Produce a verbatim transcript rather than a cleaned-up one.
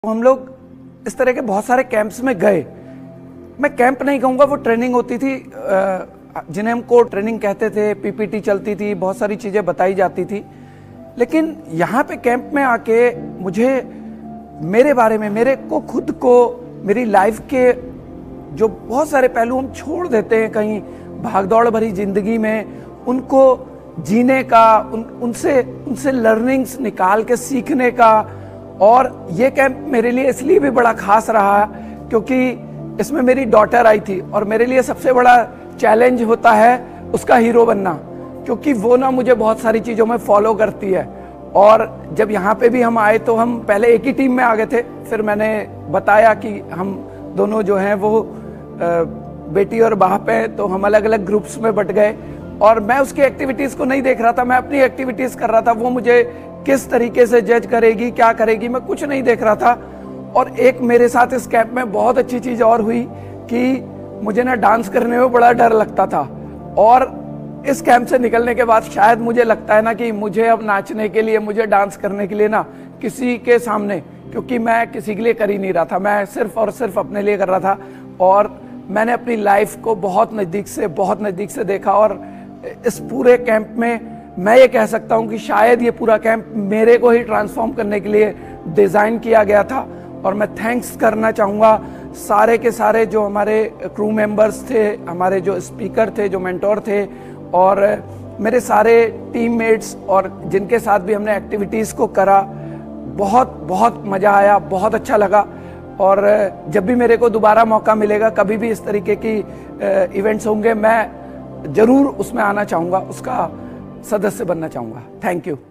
हम लोग इस तरह के बहुत सारे कैंप्स में गए। मैं कैंप नहीं कहूँगा, वो ट्रेनिंग होती थी जिन्हें हम कोर ट्रेनिंग कहते थे। पीपीटी चलती थी, बहुत सारी चीज़ें बताई जाती थी। लेकिन यहाँ पे कैंप में आके मुझे मेरे बारे में, मेरे को खुद को, मेरी लाइफ के जो बहुत सारे पहलू हम छोड़ देते हैं कहीं भागदौड़ भरी जिंदगी में, उनको जीने का, उन उनसे उनसे लर्निंग्स निकाल के सीखने का। और ये कैंप मेरे लिए इसलिए भी बड़ा खास रहा क्योंकि इसमें मेरी डॉटर आई थी और मेरे लिए सबसे बड़ा चैलेंज होता है उसका हीरो बनना, क्योंकि वो ना मुझे बहुत सारी चीज़ों में फॉलो करती है। और जब यहाँ पे भी हम आए तो हम पहले एक ही टीम में आ गए थे, फिर मैंने बताया कि हम दोनों जो हैं वो बेटी और बाप हैं, तो हम अलग अलग ग्रुप्स में बट गए। और मैं उसकी एक्टिविटीज़ को नहीं देख रहा था, मैं अपनी एक्टिविटीज़ कर रहा था। वो मुझे किस तरीके से जज करेगी, क्या करेगी, मैं कुछ नहीं देख रहा था। और एक मेरे साथ इस कैंप में बहुत अच्छी चीज़ और हुई कि मुझे ना डांस करने में बड़ा डर लगता था, और इस कैंप से निकलने के बाद शायद मुझे लगता है ना कि मुझे अब नाचने के लिए, मुझे डांस करने के लिए ना किसी के सामने, क्योंकि मैं किसी के लिए कर ही नहीं रहा था, मैं सिर्फ और सिर्फ अपने लिए कर रहा था। और मैंने अपनी लाइफ को बहुत नज़दीक से बहुत नज़दीक से देखा। और इस पूरे कैंप में मैं ये कह सकता हूँ कि शायद ये पूरा कैंप मेरे को ही ट्रांसफॉर्म करने के लिए डिज़ाइन किया गया था। और मैं थैंक्स करना चाहूँगा सारे के सारे जो हमारे क्रू मेंबर्स थे, हमारे जो स्पीकर थे, जो मेंटोर थे, और मेरे सारे टीममेट्स और जिनके साथ भी हमने एक्टिविटीज़ को करा। बहुत बहुत मज़ा आया, बहुत अच्छा लगा। और जब भी मेरे को दोबारा मौका मिलेगा, कभी भी इस तरीके की इवेंट्स होंगे, मैं ज़रूर उसमें आना चाहूँगा, उसका सदस्य बनना चाहूँगा। Thank you.